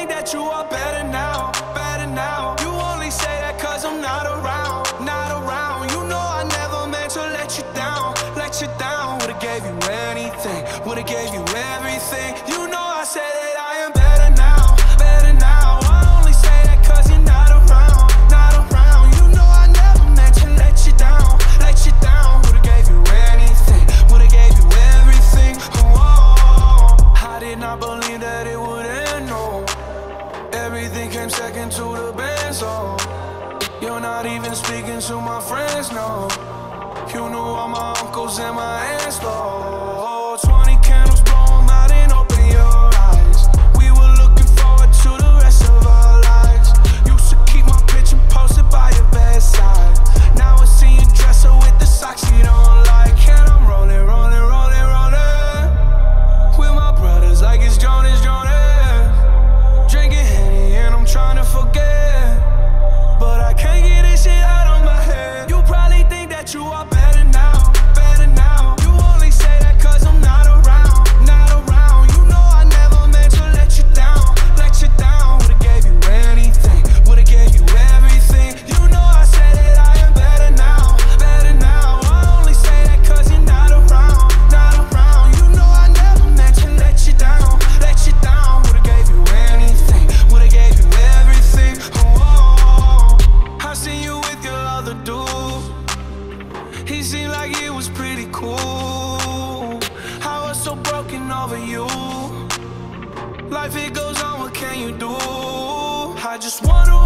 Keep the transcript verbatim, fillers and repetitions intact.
think that you are better now, better now. You only say that cause I'm not around, not around. You know I never meant to let you down, let you down. Would've gave you anything, would've gave you everything. You know I said that I am better now, better now. I only say that cause you're not around, not around. You know I never meant to let you down, let you down. Would've gave you anything, would've gave you everything. Oh, I did not believe that it would end, no. Everything came second to the band, so you're not even speaking to my friends, no. You knew all my uncles and my aunts, though. Twenty candles, blow 'em out and open your eyes. We were looking forward to the rest of our lives. Used to keep my picture posted by your bedside. Now I see you dresser with the socks you don't like. And I'm rolling, rolling, rolling, rolling with my brothers like it's Jonas, Jonas. Drinking Henny and I'm trying to forget, but I can't get this shit out of my head. You probably think that you are better now, better now. You only say that cause I'm not around, not around. You know I never meant to let you down, let you down. Would've gave you anything, would've gave you everything. You know I said that I am better now, better now. I only say that cause you're not around, not around. You know I never meant to let you down, let you down. Would've gave you anything, would've gave you everything. Oh, I seen you with your other dude. He seemed like it was pretty cool. I was so broken over you. Life it goes on, what can you do? I just wanna